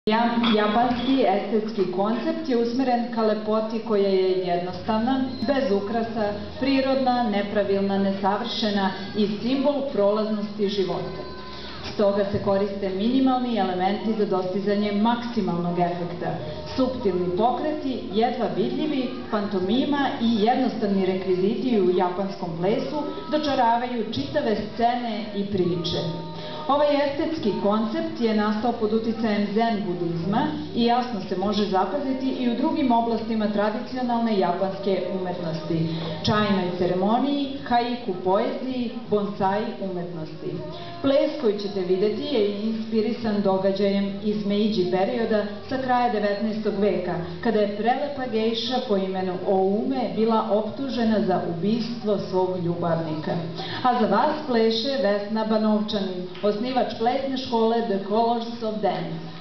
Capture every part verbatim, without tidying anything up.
Japanski estetski koncept je usmeren ka lepoti koja je jednostavna, bez ukrasa, prirodna, nepravilna, nesavršena i simbol prolaznosti života. Stoga se koriste minimalni elementi za dostizanje maksimalnog efekta. Suptilni pokreti, jedva vidljivi, pantomima i jednostavni rekviziti u japanskom plesu dočaravaju čitave scene i priče. Ovaj estetski koncept je nastao pod uticajem zen budizma i jasno se može zapaziti i u drugim oblastima tradicionalne japanske umetnosti, čajnoj ceremoniji, haiku poeziji, bonsai umetnosti. Ples koji ćete videti je inspirisan događajem iz Meidži perioda sa kraja devetnaestog veka, kada je prelepa gejša po imenu Oume bila optužena za ubistvo svog ljubavnika. A za vas pleše Vesna Banovčanin, osnivač plesne škole The Colors of Dance.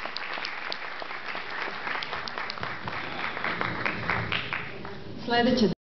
Sledeće